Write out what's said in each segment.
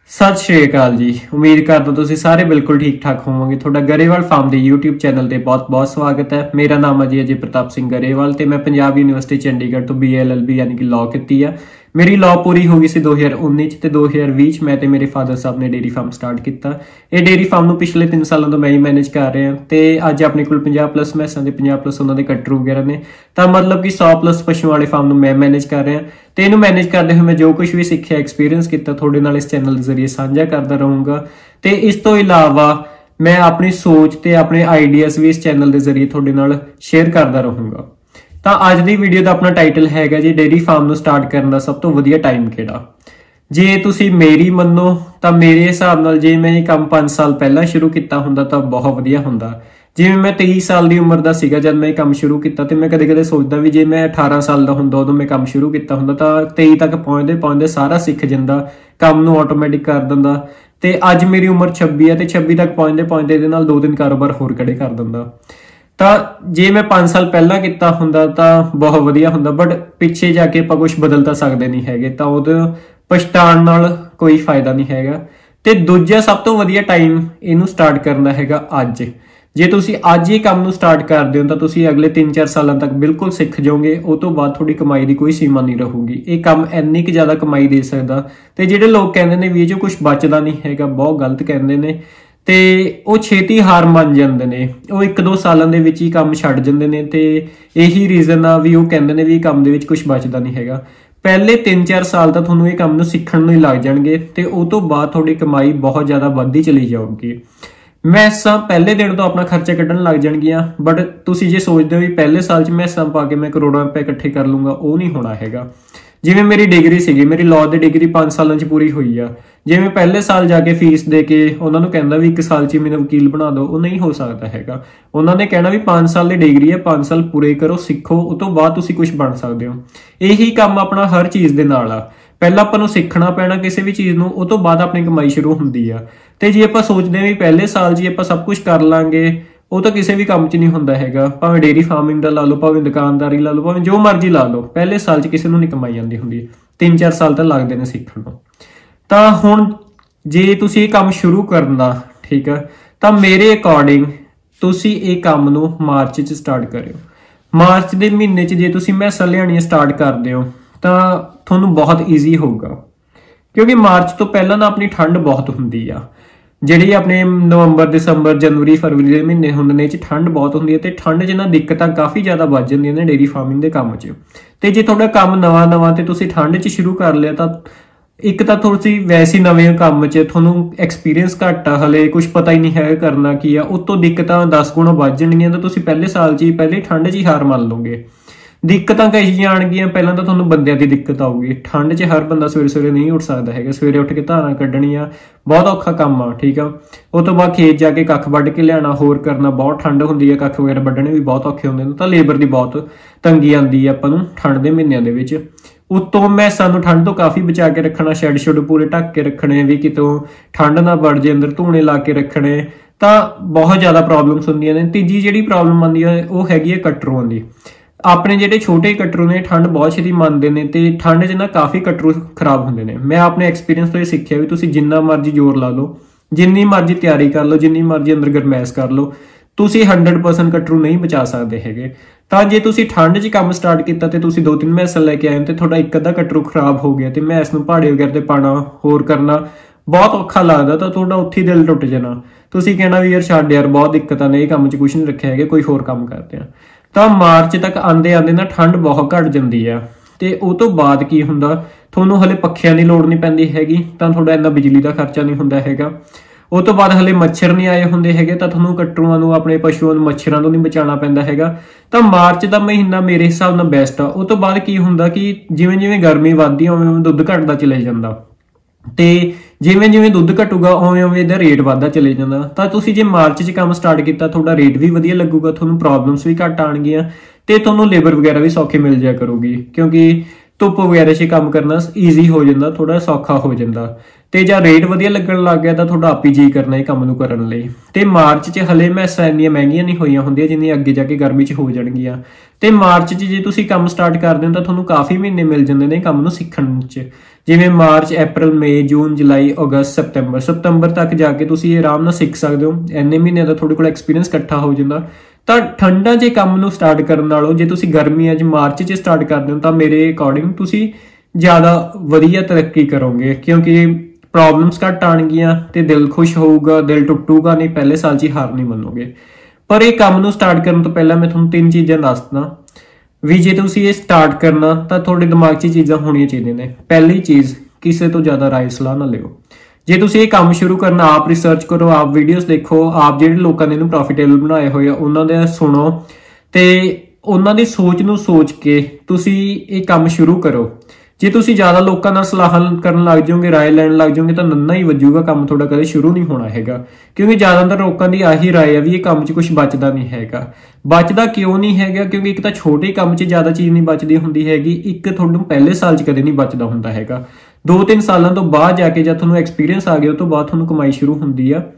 सत श्री अकाल जी। उम्मीद करदा तुसीं सारे बिल्कुल ठीक ठाक होवोगे। तुहाडा गरेवाल फार्म के यूट्यूब चैनल ते बहुत बहुत स्वागत है। मेरा नाम है जी अजय प्रताप सिंह गरेवाल ते मैं पंजाब यूनिवर्सिटी चंडीगढ़ तो BA-LLB यानी कि लॉ की है। मेरी लॉ पूरी हो गई सी 2019 ते 2020 मैं ते मेरे फादर साहब ने डेयरी फार्म स्टार्ट किया। ये डेयरी फार्म नूं पिछले 3 सालों तो मैं ही मैनेज कर रहा ते अज अपने कोल 50+ मैसां ते 50+ उन्हां दे कट्टरू वगैरह ने, तां मतलब कि 100+ पशुओं वाले फार्म नूं मैं मैनेज कर रहा ते इहनूं मैनेज करदे होए मैं जो कुछ भी सीखिया एक्सपीरियंस किया तुहाडे नाल इस चैनल के जरिए साझा करदा रहूँगा। ते इस तो इलावा मैं अपनी सोच ते अपने आइडियाज़ भी इस चैनल के जरिए तुहाडे नाल शेयर करदा रहूँगा। तो अज की वीडियो का अपना टाइटल हैगा जी डेयरी फार्म स्टार्ट करने का सब तो वधिया टाइम किहड़ा। जे तुसी मेरी मनो तो मेरे हिसाब नाल जे मैं ये काम 5 साल पहला शुरू किया हुंदा तो बहुत वधिया हुंदा। जिवें मैं 23 साल की उम्र का सीगा जब मैं काम शुरू किया तो मैं कदे कदे सोचदा भी जे मैं 18 साल का हुंदा उदों मैं काम शुरू किया हुंदा तो 23 तक पहुंचदे पहुंचदे सारा सीख जांदा, काम नूं ऑटोमैटिक कर दिंदा। ते अज मेरी उम्र 26 है तो 26 तक पहुंचदे पहुंचदे इहदे नाल 2-3 कारोबार होर खड़े कर दिंदा। तो जे मैं 5 साल पहला किया हुंदा तो बहुत वधिया हुंदा, बट पिछे जाके आपां कुछ बदल तां सकदे नहीं हैगे, तो उहदे पछताण नाल कोई फायदा नहीं हैगा। ते दूजा सब तो वधिया टाइम इहनूं स्टार्ट करना हैगा अज। जे तुसी अज ही काम नूं स्टार्ट करदे हो तो तुसी अगले 3-4 सालों तक बिल्कुल सीख जाओगे। उस तो बाद थोड़ी कमाई की कोई सीमा नहीं रहूगी। ये काम इन्नी क ज़्यादा कमाई दे सकदा। ते जिहड़े लोग कहंदे ने भी इह 'चों कुछ बचदा नहीं हैगा, बहुत गलत कहंदे ने ते वो छेती हार मान जाते हैं। वो 1-2 सालों के ही काम छड्ड जाते हैं तो यही रीजन आ भी वो कहते हैं भी काम के कुछ बचता नहीं हैगा। पहले 3-4 साल तो थोड़ा ये काम सीखण ही लग जाएंगे तो उस तो बाद थोड़ी कमाई बहुत ज़्यादा बढ़ती चली जाऊगी। मैसां पहले दिन तो अपना खर्चा कड्ढण लग जाएगियां, बट तुसीं जे सोचते हो भी पहले साल च मैसां पा के मैं करोड़ों रुपए इकट्ठे कर लूँगा, वो नहीं होना हैगा। जिवें मेरी डिग्री सी, मेरी लॉ की डिग्री 5 सालों पूरी हुई आ। जे मैं पहले साल जाके फीस दे के उन्होंने कहना भी 1 साल च मैंने वकील बना दो, वो नहीं हो सकता हैगा। उन्होंने कहना भी 5 साल की डिग्री है, 5 साल पूरे करो, सीखो, उस तो बाद तुसीं कुछ बन सकते हो। यही काम अपना हर चीज़ के नाल आ। पहला आपां नूं सीखना पैना किसी भी चीज़ नूं, उस तो बाद अपनी कमाई शुरू हुंदी आ। ते जे आपां सोचदे भी पहले साल जी आपां सब कुछ कर लांगे, वो तो किसी भी काम च नहीं हुंदा हैगा। भावें डेयरी फार्मिंग का ला लो, भावें दुकानदारी ला लो, भावें जो मर्जी ला लो, पहले साल च किसी नूं नहीं कमाई आंदी हुंदी। 3-4 साल तो लगते हैं सीखण नूं। तां हुण जे तुसीं ये काम शुरू करना, ठीक है, तो मेरे अकॉर्डिंग तुसीं ये काम नूं मार्च च स्टार्ट करियो। मार्च के महीने च जे तुसीं मैसां लियाणियां स्टार्ट करदे हो तो तुहानूं बहुत ईजी होगा, क्योंकि मार्च तो पहला ना अपनी ठंड बहुत हुंदी आ। ਜਿਹੜੀ अपने नवंबर दिसंबर जनवरी फरवरी के महीने होंदे ने ठंड बहुत होंदी है, तो ठंड च ना दिक्कतां काफ़ी ज़्यादा वध जांदियां ने डेयरी फार्मिंग के काम च। ते जे तुहाडा काम नवां ते तुसीं ठंड च शुरू कर लिया तो एक तो तुसीं वैसे नवें काम च तुहानूं एक्सपीरियंस घट आ, हले कुछ पता ही नहीं है करना की आ, उत्तों दिक्कतां 10 गुणा वध जाणगियां, तो तुसीं पहले साल च ही पहले ठंड च ही हार मान लोगे। दिक्कतां कही आउणगियां, पहलां तो तुहानूं बंदियां दी दिक्कत आऊगी। ठंड च हर बंदा सवेरे सवेरे नहीं उठ सकदा हैगा, सवेरे उठ के धारां कड्ढणियां बहुत औखा काम आ, ठीक आ। उस तो बाद खेत जाके कख वढ के लियाना, होर करना, बहुत ठंड हुंदी है, कख वगैरह वढणे भी बहुत औखे हुंदे ने, तां लेबर की बहुत तंगी आंदी है आपां नूं ठंड दे महीनਿਆਂ ਦੇ ਵਿੱਚ। उत्तों मैसां नूं ठंड तो काफ़ी बचा के रखना, शैड शुड पूरे ढक के रखने भी कितों ठंड ना वड़ जे, अंदर धूने ला के रखने, तो बहुत ज़्यादा प्रॉब्लम्स हुंदियां ने। तीजी जिहड़ी प्रॉब्लम आंदी है वो हैगी है कटरूआं दी। अपने ਜਿਹੜੇ छोटे कटरू ने ठंड बहुत छेती ਮੰਨਦੇ ਨੇ ਤੇ ठंड 'ਚ ना काफ़ी कटरू खराब ਹੁੰਦੇ ਨੇ। मैं अपने एक्सपीरियंस तो ये सीखिया भी ਤੁਸੀਂ जिन्ना मर्जी जोर ला लो, जिन्नी मर्जी तैयारी कर लो, जिन्नी मर्जी अंदर गरमैश कर लो, ਤੁਸੀਂ 100% कटरू नहीं बचा सकते हैगे। ਤਾਂ ਜੇ ਤੁਸੀਂ ਠੰਡ 'ਚ ਕੰਮ ਸਟਾਰਟ ਕੀਤਾ ਤੇ ਤੁਸੀਂ 2-3 ਮੈਸਾਂ ਲੈ ਕੇ ਆਏ ਤੇ ਤੁਹਾਡਾ ਇੱਕ ਅੱਧਾ ਕਟਰੂ ਖਰਾਬ ਹੋ ਗਿਆ ਤੇ ਮੈਸ ਨੂੰ ਪਹਾੜੇ ਵਗੈਰਾ ਤੇ ਪਾਣਾ, ਹੋਰ ਕਰਨਾ ਬਹੁਤ ਔਖਾ ਲੱਗਦਾ, ਤਾਂ ਤੁਹਾਡਾ ਉੱਥੇ ਦਿਲ ਟੁੱਟ ਜਾਣਾ। ਤੁਸੀਂ ਕਹਿਣਾ ਵੀ ਯਾਰ ਛੱਡ ਯਾਰ, ਬਹੁਤ ਦਿੱਕਤਾਂ ਨੇ, ਇਹ ਕੰਮ 'ਚ ਕੁਝ ਨਹੀਂ ਰੱਖਿਆ ਹੈਗਾ, ਕੋਈ ਹੋਰ ਕੰਮ ਕਰਦੇ ਆ। ਤਾਂ ਮਾਰਚ ਤੱਕ ਆਂਦੇ ਆਂਦੇ ਨਾ ਠੰਡ ਬਹੁਤ ਘਟ ਜਾਂਦੀ ਆ, ਤੇ ਉਹ ਤੋਂ ਬਾਅਦ ਕੀ ਹੁੰਦਾ, ਤੁਹਾਨੂੰ ਹਲੇ ਪੱਖਿਆਂ ਦੀ ਲੋੜ ਨਹੀਂ ਪੈਂਦੀ ਹੈਗੀ, ਤਾਂ ਤੁਹਾਡਾ ਇੰਨਾ ਬਿਜਲੀ ਦਾ ਖਰਚਾ ਨਹੀਂ ਹੁੰਦਾ ਹੈਗਾ। ਉਹ ਤੋਂ ਬਾਅਦ ਹਲੇ ਮੱਛਰ ਨਹੀਂ ਆਏ ਹੁੰਦੇ ਹੈਗੇ, ਤਾਂ ਤੁਹਾਨੂੰ ਕਟਰੂਆਂ ਨੂੰ, ਆਪਣੇ ਪਸ਼ੂਆਂ ਨੂੰ ਮੱਛਰਾਂ ਤੋਂ ਨਹੀਂ ਬਚਾਉਣਾ ਪੈਂਦਾ ਹੈਗਾ। ਤਾਂ ਮਾਰਚ ਦਾ ਮਹੀਨਾ ਮੇਰੇ ਹਿਸਾਬ ਨਾਲ ਬੈਸਟ ਆ। ਉਹ ਤੋਂ ਬਾਅਦ ਕੀ ਹੁੰਦਾ ਕਿ ਜਿਵੇਂ ਜਿਵੇਂ ਗਰਮੀ ਵੱਧਦੀ ਉਵੇਂ ਉਵੇਂ ਦੁੱਧ ਘਟਦਾ ਚਲੇ ਜਾਂਦਾ, ਤੇ ਜਿਵੇਂ ਜਿਵੇਂ ਦੁੱਧ ਘਟੂਗਾ ਉਵੇਂ ਉਵੇਂ ਇਹਦਾ ਰੇਟ ਵੱਧਦਾ ਚਲੇ ਜਾਂਦਾ। ਤਾਂ ਤੁਸੀਂ ਜੇ ਮਾਰਚ 'ਚ ਕੰਮ ਸਟਾਰਟ ਕੀਤਾ, ਤੁਹਾਡਾ ਰੇਟ ਵੀ ਵਧੀਆ ਲੱਗੂਗਾ, ਤੁਹਾਨੂੰ ਪ੍ਰੋਬਲਮਸ ਵੀ ਘੱਟ ਆਉਣਗੀਆਂ, ਤੇ ਤੁਹਾਨੂੰ ਲੇਬਰ ਵਗੈਰਾ ਵੀ ਸੌਖੀ ਮਿਲ ਜਾਇਆ ਕਰੂਗੀ, ਕਿਉਂਕਿ ਧੁੱਪ ਵਗੈਰਾ 'ਚ ਕੰਮ ਕਰਨਾ ਈਜ਼ੀ ਹੋ ਜਾਂਦਾ, ਥੋੜਾ ਸੌਖਾ ਹੋ ਜਾਂਦਾ। ਤੇ ਜਾਂ ਰੇਟ ਵਧੀਆ ਲੱਗਣ ਲੱਗ ਗਿਆ ਤਾਂ ਤੁਹਾਡਾ ਆਪ ਹੀ ਜੀ ਕਰਨਾ ਇਹ ਕੰਮ ਨੂੰ ਕਰਨ ਲਈ। ਤੇ ਮਾਰਚ 'ਚ ਹਲੇ ਮੈਸਾਂ ਇੰਨੀਆਂ ਮਹਿੰਗੀਆਂ ਨਹੀਂ ਹੋਈਆਂ ਹੁੰਦੀਆਂ ਜਿੰਨੀਆਂ ਅੱਗੇ ਜਾ ਕੇ ਗਰਮੀ 'ਚ ਹੋ ਜਾਣਗੀਆਂ। ਤੇ ਮਾਰਚ 'ਚ ਜੇ ਤੁਸੀਂ ਕੰਮ ਸਟਾਰਟ ਕਰਦੇ ਹੋ ਤਾਂ ਤੁਹਾਨੂੰ ਕਾਫੀ ਮਹੀਨੇ ਮਿਲ ਜਾਂਦੇ ਨੇ ਕੰਮ ਨੂੰ ਸਿੱਖਣ 'ਚ। ਜਿਵੇਂ ਮਾਰਚ, ਅਪ੍ਰੈਲ, ਮਈ, ਜੂਨ, ਜੁਲਾਈ, ਅਗਸਤ, ਸਤੰਬਰ ਤੱਕ ਜਾ ਕੇ ਤੁਸੀਂ ਇਹ ਆਰਾਮ ਨਾਲ ਸਿੱਖ ਸਕਦੇ ਹੋ। ਇੰਨੇ ਮਹੀਨੇ ਦਾ ਤੁਹਾਡੇ ਕੋਲ ਐਕਸਪੀਰੀਅੰਸ ਇਕੱਠਾ ਹੋ ਜਾਂਦਾ। ਤਾਂ ਠੰਡਾਂ 'ਚ ਕੰਮ ਨੂੰ ਸਟਾਰਟ ਕਰਨ ਨਾਲੋਂ ਜੇ ਤੁਸੀਂ ਗਰਮੀਆਂ 'ਚ ਮਾਰਚ 'ਚ ਸਟਾਰਟ ਕਰਦੇ ਹੋ ਤਾਂ ਮੇਰੇ ਅਕੋਰਡਿੰਗ ਤੁਸੀਂ ਜ਼ਿਆਦਾ ਵਧੀਆ ਤਰੱਕੀ ਕਰੋਗੇ, ਕਿਉਂਕਿ ਪ੍ਰੋਬਲਮਸ ਘੱਟ ਆਉਣਗੀਆਂ ਤੇ ਦਿਲ ਖੁਸ਼ ਹੋਊਗਾ, ਦਿਲ ਟੁੱਟੂਗਾ ਨਹੀਂ, ਪਹਿਲੇ ਸਾਲ 'ਚ ਹੀ ਹਾਰ ਨਹੀਂ ਮੰਨੋਗੇ। ਪਰ ਇਹ ਕੰਮ ਨੂੰ ਸਟਾਰਟ ਕਰਨ ਤੋਂ ਪਹਿਲਾਂ ਮੈਂ ਤੁਹਾਨੂੰ 3 ਚੀਜ਼ਾਂ ਦੱਸਦਾ ਵੀ ਜੇ ਤੁਸੀਂ ਇਹ ਸਟਾਰਟ ਕਰਨਾ ਤਾਂ ਤੁਹਾਡੇ ਦਿਮਾਗ 'ਚ ਚੀਜ਼ਾਂ ਹੋਣੀਆਂ ਚਾਹੀਦੀਆਂ ਨੇ। ਪਹਿਲੀ ਚੀਜ਼, ਕਿਸੇ ਤੋਂ ਜ਼ਿਆਦਾ ਰਾਏ ਸਲਾਹ ਨਾ ਲਿਓ। ਜੇ ਤੁਸੀਂ ਇਹ ਕੰਮ ਸ਼ੁਰੂ ਕਰਨਾ, ਆਪ ਰਿਸਰਚ ਕਰੋ, ਆਪ ਵੀਡੀਓਜ਼ ਦੇਖੋ, ਆਪ ਜਿਹੜੇ ਲੋਕਾਂ ਨੇ ਇਹਨੂੰ ਪ੍ਰੋਫਿਟੇਬਲ ਬਣਾਏ ਹੋਏ ਆ ਉਹਨਾਂ ਦੇ ਸੁਣੋ ਤੇ ਉਹਨਾਂ ਦੀ ਸੋਚ ਨੂੰ ਸੋਚ ਕੇ ਤੁਸੀਂ ਇਹ ਕੰਮ ਸ਼ੁਰੂ ਕਰੋ। ਜੇ ਤੁਸੀਂ ਜ਼ਿਆਦਾ ਲੋਕਾਂ ਨਾਲ ਸਲਾਹ ਕਰਨ ਲੱਗ ਜਾਓਗੇ, ਰਾਏ ਲੈਣ ਲੱਗ ਜਾਓਗੇ ਤਾਂ ਨੰਨਾ ਹੀ ਵੱਜੂਗਾ, ਕੰਮ ਤੁਹਾਡਾ ਕਦੇ ਸ਼ੁਰੂ ਨਹੀਂ ਹੋਣਾ ਹੈਗਾ। ਕਿਉਂਕਿ ਜ਼ਿਆਦਾਤਰ ਲੋਕਾਂ ਦੀ ਆਹੀ ਰਾਏ ਆ ਵੀ ਇਹ ਕੰਮ 'ਚ ਕੁਝ ਬਚਦਾ ਨਹੀਂ ਹੈਗਾ। ਬਚਦਾ ਕਿਉਂ ਨਹੀਂ ਹੈਗਾ? ਕਿਉਂਕਿ ਇੱਕ ਤਾਂ ਛੋਟੇ ਕੰਮ 'ਚ ਜ਼ਿਆਦਾ ਚੀਜ਼ ਨਹੀਂ ਬਚਦੀ ਹੁੰਦੀ ਹੈਗੀ, ਇੱਕ ਤੁਹਾਨੂੰ ਪਹਿਲੇ ਸਾਲ 'ਚ ਕਦੇ ਨਹੀਂ ਬਚਦਾ ਹੁੰਦਾ ਹੈਗਾ। 2-3 ਸਾਲਾਂ ਤੋਂ ਬਾਅਦ ਜਾ ਕੇ ਜਦ ਤੁਹਾਨੂੰ ਐਕਸਪੀਰੀਅੰਸ ਆ ਗਿਆ ਉਸ ਤੋਂ ਬਾਅਦ ਤੁਹਾਨੂੰ ਕਮਾਈ ਸ਼ੁਰੂ ਹੁੰਦੀ ਆ।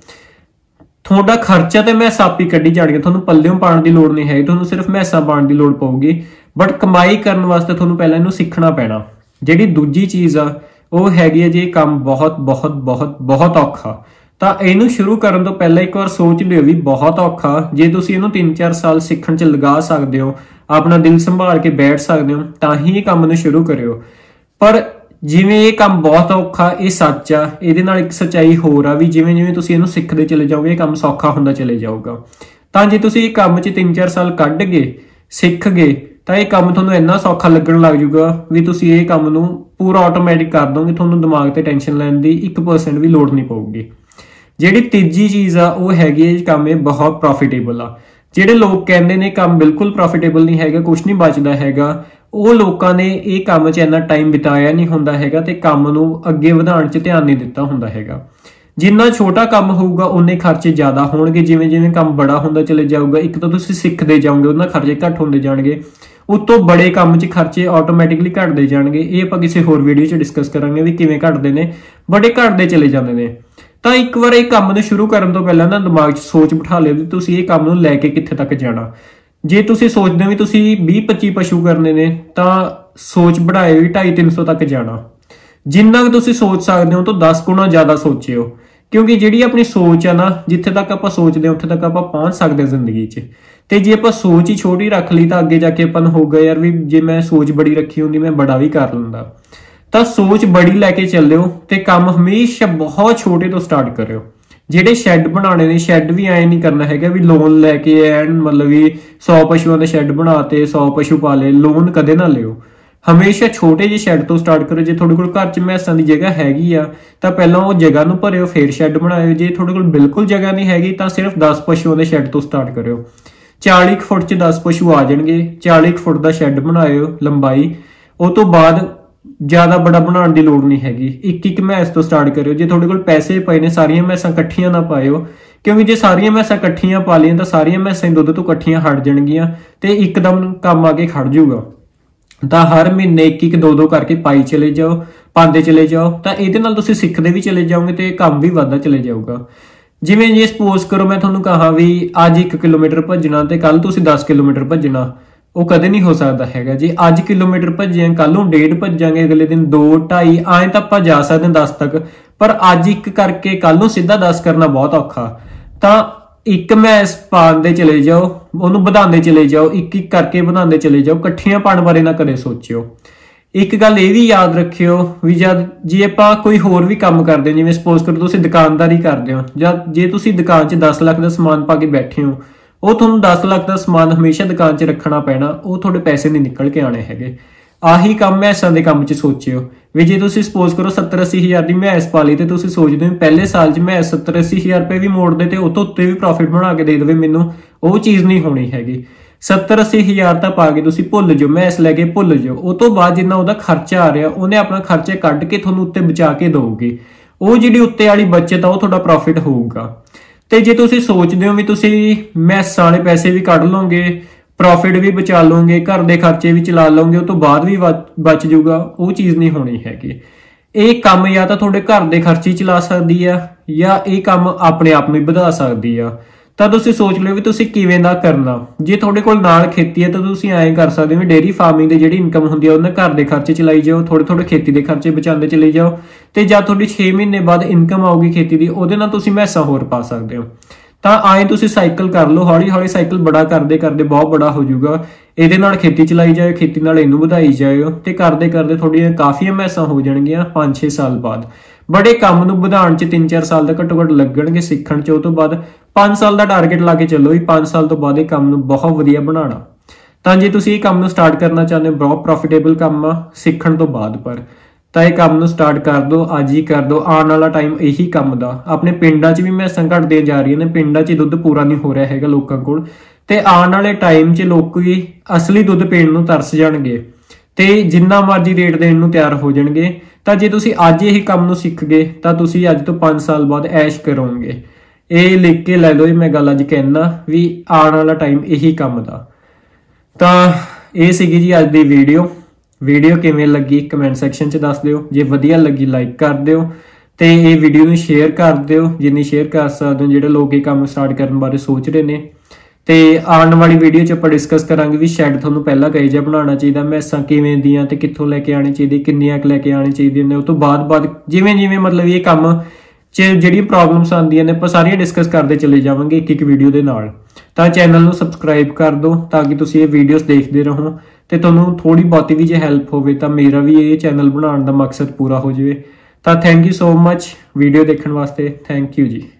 ਤੁਹਾਡਾ ਖਰਚਾ ਤੇ ਮੈਸਾਂ ਆਪੀ ਕੱਢੀ ਜਾਣਗੇ, ਤੁਹਾਨੂੰ ਪੱਲਿਓਂ ਪਾਉਣ ਦੀ ਲੋੜ ਨਹੀਂ ਹੈਗੀ, ਤੁਹਾਨੂੰ ਸਿਰਫ ਮੈਸਾਂ ਪਾਉਣ ਦੀ ਲੋੜ ਪਊਗੀ। ਬਟ ਕਮਾਈ ਕਰਨ ਵਾਸਤੇ ਤੁਹਾਨੂੰ ਪਹਿਲਾਂ ਇਹਨੂੰ ਸਿੱਖਣਾ ਪੈਣਾ। ਜਿਹੜੀ ਦੂਜੀ ਚੀਜ਼ ਆ ਉਹ ਹੈਗੀ ਹੈ ਜੀ, ਇਹ ਕੰਮ ਬਹੁਤ ਬਹੁਤ ਬਹੁਤ ਬਹੁਤ ਔਖਾ। ਤਾਂ ਇਹਨੂੰ ਸ਼ੁਰੂ ਕਰਨ ਤੋਂ ਪਹਿਲਾਂ ਇੱਕ ਵਾਰ ਸੋਚ ਲਿਓ ਵੀ ਬਹੁਤ ਔਖਾ। ਜੇ ਤੁਸੀਂ ਇਹਨੂੰ 3-4 ਸਾਲ ਸਿੱਖਣ 'ਚ ਲਗਾ ਸਕਦੇ ਹੋ, ਆਪਣਾ ਦਿਲ ਸੰਭਾਲ ਕੇ ਬੈਠ ਸਕਦੇ ਹੋ, ਤਾਂ ਹੀ ਇਹ ਕੰਮ ਨੂੰ ਸ਼ੁਰੂ ਕਰਿਓ। ਪਰ ਜਿਵੇਂ ਇਹ ਕੰਮ ਬਹੁਤ ਔਖਾ, ਇਹ ਸੱਚ ਆ। ਇਹਦੇ ਨਾਲ ਇੱਕ ਸੱਚਾਈ ਹੋਰ ਆ ਵੀ ਜਿਵੇਂ ਜਿਵੇਂ ਤੁਸੀਂ ਇਹਨੂੰ ਸਿੱਖਦੇ ਚਲੇ ਜਾਓਗੇ, ਇਹ ਕੰਮ ਸੌਖਾ ਹੁੰਦਾ ਚਲੇ ਜਾਊਗਾ। ਤਾਂ ਜੇ ਤੁਸੀਂ ਇਹ ਕੰਮ 'ਚ 3-4 ਸਾਲ ਕੱਢ ਗਏ, ਸਿੱਖ ਗਏ, ਤਾਂ ਇਹ ਕੰਮ ਤੁਹਾਨੂੰ ਇੰਨਾ ਸੌਖਾ ਲੱਗਣ ਲੱਗ ਜਾਊਗਾ ਵੀ ਤੁਸੀਂ ਇਹ ਕੰਮ ਨੂੰ ਪੂਰਾ ਆਟੋਮੈਟਿਕ ਕਰ ਦੋਗੇ। ਤੁਹਾਨੂੰ ਦਿਮਾਗ ਤੇ ਟੈਨਸ਼ਨ ਲੈਣ ਦੀ 1% ਵੀ ਲੋੜ ਨਹੀਂ ਪਊਗੀ। ਜਿਹੜੀ ਤੀਜੀ ਚੀਜ਼ ਆ ਉਹ ਹੈਗੀ ਹੈ, ਕੰਮ ਇਹ ਬਹੁਤ ਪ੍ਰੋਫਿਟੇਬਲ ਆ। ਜਿਹੜੇ ਲੋਕ ਕਹਿੰਦੇ ਨੇ ਕੰਮ ਬਿਲਕੁਲ ਪ੍ਰੋਫਿਟੇਬਲ ਨਹੀਂ ਹੈਗਾ, ਕੁਝ ਨਹੀਂ ਬਚਦਾ ਹੈਗਾ, ਉਹ ਲੋਕਾਂ ਨੇ ਇਹ ਕੰਮ 'ਚ ਇੰਨਾ ਟਾਈਮ ਬਿਤਾਇਆ ਨਹੀਂ ਹੁੰਦਾ ਹੈਗਾ ਤੇ ਕੰਮ ਨੂੰ ਅੱਗੇ ਵਧਾਉਣ 'ਚ ਧਿਆਨ ਨਹੀਂ ਦਿੱਤਾ ਹੁੰਦਾ ਹੈਗਾ। ਜਿੰਨਾ ਛੋਟਾ ਕੰਮ ਹੋਊਗਾ ਉਨੇ ਖਰਚੇ ਜ਼ਿਆਦਾ ਹੋਣਗੇ। ਜਿਵੇਂ ਜਿਵੇਂ ਕੰਮ ਬੜਾ ਹੁੰਦਾ ਚਲੇ ਜਾਊਗਾ, ਇੱਕ ਤਾਂ ਤੁਸੀਂ ਸਿੱਖਦੇ ਜਾਓਗੇ, ਉਹਨਾਂ ਖਰਚੇ ਘੱਟ ਹੁੰਦੇ ਜਾਣਗੇ, ਉਤੋਂ ਬੜੇ ਕੰਮ 'ਚ ਖਰਚੇ ਆਟੋਮੈਟਿਕਲੀ ਘਟਦੇ ਜਾਣਗੇ। ਇਹ ਆਪਾਂ ਕਿਸੇ ਹੋਰ ਵੀਡੀਓ 'ਚ ਡਿਸਕਸ ਕਰਾਂਗੇ ਵੀ ਕਿਵੇਂ ਘਟਦੇ ਨੇ, ਬੜੇ ਘਟਦੇ ਚਲੇ ਜਾਂਦੇ ਨੇ। ਤਾਂ ਇੱਕ ਵਾਰ ਇਹ ਕੰਮ ਨੂੰ ਸ਼ੁਰੂ ਕਰਨ ਤੋਂ ਪਹਿਲਾਂ ਨਾ ਦਿਮਾਗ 'ਚ ਸੋਚ ਬਿਠਾ ਲਿਓ ਵੀ ਤੁਸੀਂ ਇਹ ਕੰਮ ਨੂੰ ਲੈ ਕੇ ਕਿੱਥੇ ਤੱਕ ਜਾਣਾ। ਜੇ ਤੁਸੀਂ ਸੋਚਦੇ ਹੋ ਵੀ ਤੁਸੀਂ 20-25 ਪਸ਼ੂ ਕਰਨੇ ਨੇ ਤਾਂ ਸੋਚ ਬਣਾਏ ਵੀ 250-300 ਤੱਕ ਜਾਣਾ। ਜਿੰਨਾ ਕੁ ਤੁਸੀਂ ਸੋਚ ਸਕਦੇ ਹੋ ਤੋਂ 10 ਗੁਣਾ ਜ਼ਿਆਦਾ ਸੋਚਿਓ, ਕਿਉਂਕਿ ਜਿਹੜੀ ਆਪਣੀ ਸੋਚ ਆ ਨਾ, ਜਿੱਥੇ ਤੱਕ ਆਪਾਂ ਸੋਚਦੇ ਹਾਂ ਉੱਥੇ ਤੱਕ ਆਪਾਂ ਪਹੁੰਚ ਸਕਦੇ ਹਾਂ ਜ਼ਿੰਦਗੀ 'ਚ। ਤੇ ਜੇ ਆਪਾਂ ਸੋਚ ਹੀ ਛੋਟੀ ਰੱਖ ਲਈ ਤਾਂ ਅੱਗੇ ਜਾ ਕੇ ਆਪਾਂ ਨੂੰ ਹੋਊਗਾ ਯਾਰ ਵੀ ਜੇ ਮੈਂ ਸੋਚ ਬੜੀ ਰੱਖੀ ਹੁੰਦੀ ਮੈਂ ਬੜਾ ਵੀ ਕਰ ਲੈਂਦਾ। ਤਾਂ ਸੋਚ ਬੜੀ ਲੈ ਕੇ ਚੱਲਿਓ ਤੇ ਕੰਮ ਹਮੇਸ਼ਾ ਬਹੁਤ ਛੋਟੇ ਤੋਂ ਸਟਾਰਟ ਕਰਿਓ। ਜਿਹੜੇ ਸ਼ੈੱਡ ਬਣਾਉਣੇ ਨੇ, ਸ਼ੈੱਡ ਵੀ ਐ ਨਹੀਂ ਕਰਨਾ ਹੈਗਾ ਵੀ ਲੋਨ ਲੈ ਕੇ ਐਨ ਮਤਲਬ ਵੀ 100 ਪਸ਼ੂਆਂ ਦੇ ਸ਼ੈੱਡ ਬਣਾਤੇ, 100 ਪਸ਼ੂ ਪਾਲੇ, ਲੋਨ ਕਦੇ ਨਾ ਲਿਓ। ਹਮੇਸ਼ਾ ਛੋਟੇ ਜਿਹੇ ਸ਼ੈੱਡ ਤੋਂ ਸਟਾਰਟ ਕਰੋ। ਜੇ ਤੁਹਾਡੇ ਕੋਲ ਘਰ 'ਚ ਮੈਸਾਂ ਦੀ ਜਗ੍ਹਾ ਹੈਗੀ ਆ ਤਾਂ ਪਹਿਲਾਂ ਉਹ ਜਗ੍ਹਾ ਨੂੰ ਭਰਿਓ, ਫਿਰ ਸ਼ੈੱਡ ਬਣਾਇਓ। ਜੇ ਤੁਹਾਡੇ ਕੋਲ ਬਿਲਕੁਲ ਜਗ੍ਹਾ ਨਹੀਂ ਹੈਗੀ ਤਾਂ ਸਿਰਫ 10 ਪਸ਼ੂਆਂ ਦੇ ਸ਼ੈੱਡ ਤੋਂ ਸਟਾਰਟ ਕਰਿਓ। 40 ਫੁੱਟ 'ਚ 10 ਪਸ਼ੂ ਆ ਜਾਣਗੇ। 40 ਫੁੱਟ ਦਾ ਸ਼ੈੱਡ ਬਣਾਇਓ ਲੰਬਾਈ। ਉਹ ਤੋਂ ਬਾਅਦ ਜ਼ਿਆਦਾ ਬੜਾ ਬਣਾਉਣ ਦੀ ਲੋੜ ਨਹੀਂ ਹੈਗੀ। ਇੱਕ ਮੈਸ ਤੋਂ ਸਟਾਰਟ ਕਰਿਓ। ਜੇ ਤੁਹਾਡੇ ਕੋਲ ਪੈਸੇ ਪਏ ਨੇ, ਸਾਰੀਆਂ ਮੈਸਾਂ ਇਕੱਠੀਆਂ ਨਾ ਪਾਇਓ, ਕਿਉਂਕਿ ਜੇ ਸਾਰੀਆਂ ਮੈਸਾਂ ਇਕੱਠੀਆਂ ਪਾ ਲਈਆਂ ਤਾਂ ਸਾਰੀਆਂ ਮੈਸਾਂ ਦੁੱਧ ਤੋਂ ਇਕੱਠੀਆਂ ਹਟ ਜਾਣਗੀਆਂ ਤੇ ਇੱਕਦਮ ਕੰਮ ਆ ਕੇ ਖੜ ਜਾਊਗਾ। ਤਾਂ ਹਰ ਮਹੀਨੇ 1-1, 2-2 ਕਰਕੇ ਪਾਈ ਚਲੇ ਜਾਓ, ਪਾਉਂਦੇ ਚਲੇ ਜਾਓ। ਤਾਂ ਇਹਦੇ ਨਾਲ ਤੁਸੀਂ ਸਿੱਖਦੇ ਵੀ ਚਲੇ ਜਾਓਗੇ ਤੇ ਕੰਮ ਵੀ ਵੱਧਦਾ ਚਲੇ ਜਾਊਗਾ। ਜਿਵੇਂ ਜੇ ਸਪੋਜ਼ ਕਰੋ ਮੈਂ ਤੁਹਾਨੂੰ ਕਹਾਂ ਵੀ ਅੱਜ 1 ਕਿਲੋਮੀਟਰ ਭੱਜਣਾ ਤੇ ਕੱਲ ਤੁਸੀਂ 10 ਕਿਲੋਮੀਟਰ ਭੱਜਣਾ, ਉਹ ਕਦੇ ਨਹੀਂ ਹੋ ਸਕਦਾ ਹੈਗਾ। ਜੇ ਅੱਜ ਕਿਲੋਮੀਟਰ ਭੱਜੇ, ਕੱਲ ਨੂੰ 1.5 ਭੱਜਾਂਗੇ, ਅਗਲੇ ਦਿਨ 2, 2.5 ਆਏ ਤਾਂ ਆਪਾਂ ਜਾ ਸਕਦੇ ਹਾਂ 10 ਤੱਕ। ਪਰ ਅੱਜ 1 ਕਰਕੇ ਕੱਲ ਨੂੰ ਸਿੱਧਾ 10 ਕਰਨਾ ਬਹੁਤ ਔਖਾ। ਤਾਂ ਇੱਕ ਮੈਸ ਪਾਉਂਦੇ ਚਲੇ ਜਾਓ, ਉਹਨੂੰ ਵਧਾਉਂਦੇ ਚਲੇ ਜਾਓ, ਇੱਕ ਕਰਕੇ ਵਧਾਉਂਦੇ ਚਲੇ ਜਾਓ। ਇਕੱਠੀਆਂ ਪਾਉਣ ਬਾਰੇ ਨਾ ਕਦੇ ਸੋਚਿਓ। ਇੱਕ ਗੱਲ ਇਹ ਵੀ ਯਾਦ ਰੱਖਿਓ ਵੀ ਜੇ ਆਪਾਂ ਕੋਈ ਹੋਰ ਵੀ ਕੰਮ ਕਰਦੇ, ਜਿਵੇਂ ਸਪੋਜ਼ ਕਰੋ ਤੁਸੀਂ ਦੁਕਾਨਦਾਰੀ ਕਰਦੇ ਹੋ, ਜਾਂ ਜੇ ਤੁਸੀਂ ਦੁਕਾਨ 'ਚ 10 ਲੱਖ ਦਾ ਸਮਾਨ ਪਾ ਕੇ ਬੈਠੇ ਹੋ, ਉਹ ਤੁਹਾਨੂੰ 10 ਲੱਖ ਦਾ ਸਮਾਨ ਹਮੇਸ਼ਾ ਦੁਕਾਨ 'ਚ ਰੱਖਣਾ ਪੈਣਾ। ਉਹ ਤੁਹਾਡੇ ਪੈਸੇ ਨਹੀਂ ਨਿਕਲ ਕੇ ਆਣੇ ਹੈਗੇ। ਆਹੀ ਕੰਮ ਮੈਸਾਂ ਦੇ ਕੰਮ 'ਚ ਸੋਚਿਓ ਵੀ ਜੇ ਤੁਸੀਂ ਸਪੋਜ਼ ਕਰੋ 70-80 ਹਜ਼ਾਰ ਦੀ ਮੈਸ ਪਾ ਲਈ ਤੇ ਤੁਸੀਂ ਸੋਚਦੇ ਹੋ ਪਹਿਲੇ ਸਾਲ 'ਚ ਮੈਸ 70-80 ਹਜ਼ਾਰ ਰੁਪਏ ਵੀ ਮੋੜ ਦੇ ਤੇ ਉਹ ਤੋਂ ਉੱਤੇ ਵੀ ਪ੍ਰੋਫਿਟ ਬਣਾ ਕੇ ਦੇ ਦੇਵੇ ਮੈਨੂੰ, ਉਹ ਚੀਜ਼ ਨਹੀਂ ਹੋਣੀ ਹੈਗੀ। 70-80 ਹਜ਼ਾਰ ਤਾਂ ਪਾ ਕੇ ਤੁਸੀਂ ਭੁੱਲ ਜਾਓ, ਮੈਸ ਲੈ ਕੇ ਭੁੱਲ ਜਾਓ। ਉਹ ਤੋਂ ਬਾਅਦ ਜਿੰਨਾ ਉਹਦਾ ਖਰਚਾ ਆ ਰਿਹਾ ਉਹਨੇ ਆਪਣਾ ਖਰਚੇ ਕੱਢ ਕੇ ਤੁਹਾਨੂੰ ਉੱਤੇ ਬਚਾ ਕੇ ਦਊਗੀ। ਉਹ ਜਿਹੜੀ ਉੱਤੇ ਵਾਲੀ ਬੱਚਤ ਆ ਉਹ ਤੁਹਾਡਾ ਪ੍ਰੋਫਿਟ ਹੋਊਗਾ। ਤੇ ਜੇ ਤੁਸੀਂ ਸੋਚਦੇ ਹੋ ਵੀ ਤੁਸੀਂ ਮੈਸਾਂ ਵਾਲੇ ਪੈਸੇ ਵੀ ਕੱਢ ਲਓਗੇ, ਪ੍ਰੋਫਿਟ ਵੀ ਬਚਾ ਲਓਗੇ, ਘਰ ਦੇ ਖਰਚੇ ਵੀ ਚਲਾ ਲਓਗੇ, ਉਹ ਤੋਂ ਬਾਅਦ ਵੀ ਬਚ ਜਾਊਗਾ, ਉਹ ਚੀਜ਼ ਨਹੀਂ ਹੋਣੀ ਹੈਗੀ। ਇਹ ਕੰਮ ਜਾਂ ਤਾਂ ਤੁਹਾਡੇ ਘਰ ਦੇ ਖਰਚੇ ਚਲਾ ਸਕਦੀ ਆ ਜਾਂ ਇਹ ਕੰਮ ਆਪਣੇ ਆਪ ਨੂੰ ਵਧਾ ਸਕਦੀ ਆ। ਤਾਂ ਤੁਸੀਂ ਸੋਚ ਲਿਓ ਵੀ ਤੁਸੀਂ ਕਿਵੇਂ ਦਾ ਕਰਨਾ। ਜੇ ਤੁਹਾਡੇ ਕੋਲ ਨਾਲ ਖੇਤੀ ਹੈ ਤਾਂ ਤੁਸੀਂ ਐਂ ਕਰ ਸਕਦੇ ਹੋ ਵੀ ਡੇਅਰੀ ਫਾਰਮਿੰਗ ਦੀ ਜਿਹੜੀ ਇਨਕਮ ਹੁੰਦੀ ਹੈ ਉਹਨਾਂ ਘਰ ਦੇ ਖਰਚੇ ਚਲਾਈ ਜਾਓ, ਥੋੜੇ ਥੋੜੇ ਖੇਤੀ ਦੇ ਖਰਚੇ ਬਚਾਉਂਦੇ ਚਲੇ ਜਾਓ, ਤੇ ਜਦ ਤੁਹਾਡੀ 6 ਮਹੀਨੇ ਬਾਅਦ ਇਨਕਮ ਆਊਗੀ ਖੇਤੀ ਦੀ, ਉਹਦੇ ਨਾਲ ਤੁਸੀਂ ਮੈਸਾਂ ਹੋਰ ਪਾ ਸਕਦੇ ਹੋ। ਤਾਂ ਆਏ ਤੁਸੀਂ ਸਾਈਕਲ ਕਰ ਲਓ, ਹੌਲੀ ਹੌਲੀ ਸਾਈਕਲ ਬੜਾ ਕਰਦੇ ਕਰਦੇ ਬਹੁਤ ਬੜਾ ਹੋ ਜਾਊਗਾ। ਇਹਦੇ ਨਾਲ ਖੇਤੀ ਚਲਾਈ ਜਾਓ, ਖੇਤੀ ਨਾਲ ਇਹਨੂੰ ਵਧਾਈ ਜਾਓ, ਤੇ ਕਰਦੇ ਕਰਦੇ ਤੁਹਾਡੀਆਂ ਕਾਫੀ ਮੈਸਾਂ ਹੋ ਜਾਣਗੀਆਂ 5-6 ਸਾਲ ਬਾਅਦ। ਬੜੇ ਕੰਮ ਨੂੰ ਵਧਾਉਣ ਚ 3-4 ਸਾਲ ਦਾ ਘੱਟੋ ਘੱਟ ਲੱਗਣਗੇ ਸਿੱਖਣ ਚ। ਉਹ ਤੋਂ ਬਾਅਦ 5 ਸਾਲ ਦਾ ਟਾਰਗੇਟ ਲਾ ਕੇ ਚੱਲੋ ਵੀ 5 ਸਾਲ ਤੋਂ ਬਾਅਦ ਇਹ ਕੰਮ ਨੂੰ ਬਹੁਤ ਵਧੀਆ ਬਣਾਉਣਾ। ਤਾਂ ਜੇ ਤੁਸੀਂ ਇਹ ਕੰਮ ਨੂੰ ਸਟਾਰਟ ਕਰਨਾ ਚਾਹੁੰਦੇ ਹੋ, ਬਹੁਤ ਪ੍ਰੋਫਿਟੇਬਲ ਕੰਮ ਆ ਸਿੱਖਣ ਤੋਂ ਬਾਅਦ, ਪਰ ਤਾਂ ਇਹ ਕੰਮ ਨੂੰ ਸਟਾਰਟ ਕਰ ਦਿਓ, ਅੱਜ ਹੀ ਕਰ ਦਿਓ। ਆਉਣ ਵਾਲਾ ਟਾਈਮ ਇਹੀ ਕੰਮ ਦਾ। ਆਪਣੇ ਪਿੰਡਾਂ 'ਚ ਵੀ ਮੈਸਾਂ ਘਟਦੀਆਂ ਜਾ ਰਹੀਆਂ ਨੇ, ਪਿੰਡਾਂ 'ਚ ਦੁੱਧ ਪੂਰਾ ਨਹੀਂ ਹੋ ਰਿਹਾ ਹੈਗਾ ਲੋਕਾਂ ਕੋਲ, ਤੇ ਆਉਣ ਵਾਲੇ ਟਾਈਮ 'ਚ ਲੋਕ ਵੀ ਅਸਲੀ ਦੁੱਧ ਪੀਣ ਨੂੰ ਤਰਸ ਜਾਣਗੇ ਤੇ ਜਿੰਨਾ ਮਰਜ਼ੀ ਰੇਟ ਦੇਣ ਨੂੰ ਤਿਆਰ ਹੋ ਜਾਣਗੇ। ਤਾਂ ਜੇ ਤੁਸੀਂ ਅੱਜ ਇਹੀ ਕੰਮ ਨੂੰ ਸਿੱਖ ਗਏ ਤਾਂ ਤੁਸੀਂ ਅੱਜ ਤੋਂ 5 ਸਾਲ ਬਾਅਦ ਐਸ਼ ਕਰੋਗੇ। ਇਹ ਲਿਖ ਕੇ ਲੈ ਲਓ, ਇਹ ਮੈਂ ਗੱਲ ਅੱਜ ਕਹਿਣਾ ਵੀ ਆਉਣ ਵਾਲਾ ਟਾਈਮ ਇਹੀ ਕੰਮ ਦਾ। ਤਾਂ ਇਹ ਸੀਗੀ ਜੀ ਅੱਜ ਦੀ ਵੀਡੀਓ ਕਿਵੇਂ ਲੱਗੀ ਕਮੈਂਟ ਸੈਕਸ਼ਨ 'ਚ ਦੱਸ ਦਿਓ। ਜੇ ਵਧੀਆ ਲੱਗੀ ਲਾਈਕ ਕਰ ਦਿਓ ਤੇ ਇਹ ਵੀਡੀਓ ਨੂੰ ਸ਼ੇਅਰ ਕਰ ਦਿਓ ਜਿੰਨੀ ਸ਼ੇਅਰ ਕਰ ਸਕਦੇ ਹੋ, ਜਿਹੜੇ ਲੋਕ ਇਹ ਕੰਮ ਸਟਾਰਟ ਕਰਨ ਬਾਰੇ ਸੋਚ ਰਹੇ ਨੇ। ਤੇ ਆਉਣ ਵਾਲੀ ਵੀਡੀਓ 'ਚ ਆਪਾਂ ਡਿਸਕਸ ਕਰਾਂਗੇ ਵੀ ਸ਼ੈੱਡ ਤੁਹਾਨੂੰ ਪਹਿਲਾਂ ਕਹੇ ਜਿਹਾ ਬਣਾਉਣਾ ਚਾਹੀਦਾ, ਮੈਸਾਂ ਕਿਵੇਂ ਦੀਆਂ ਤੇ ਕਿੱਥੋਂ ਲੈ ਕੇ ਆਉਣੀ ਚਾਹੀਦੀ, ਕਿੰਨੀਆਂ ਕੁ ਲੈ ਕੇ ਆਉਣੀ ਚਾਹੀਦੀਆਂ ਨੇ। ਉਹ ਤੋਂ ਬਾਅਦ ਜਿਵੇਂ ਜਿਵੇਂ ਮਤਲਬ ਇਹ ਕੰਮ 'ਚ ਜਿਹੜੀਆਂ ਪ੍ਰੋਬਲਮਸ ਆਉਂਦੀਆਂ ਨੇ ਆਪਾਂ ਸਾਰੀਆਂ ਡਿਸਕਸ ਕਰਦੇ ਚਲੇ ਜਾਵਾਂਗੇ ਇੱਕ ਵੀਡੀਓ ਦੇ ਨਾਲ। ਤਾਂ ਚੈਨਲ ਨੂੰ ਸਬਸਕ੍ਰਾਈਬ ਕਰ ਦਿਓ ਤਾਂ ਕਿ ਤੁਸੀਂ ਇਹ ਵੀਡੀਓਜ਼ ਦੇਖਦੇ ਰਹੋ ਤੇ ਤੁਹਾਨੂੰ ਥੋੜੀ ਬਹੁਤੀ ਵੀ ਜੇ ਹੈਲਪ ਹੋਵੇ ਤਾਂ ਮੇਰਾ ਵੀ ਇਹ ਚੈਨਲ ਬਣਾਉਣ ਦਾ ਮਕਸਦ ਪੂਰਾ ਹੋ ਜਾਵੇ। ਤਾਂ thank you so much video ਦੇਖਣ ਵਾਸਤੇ। ਥੈਂਕ ਯੂ ਜੀ।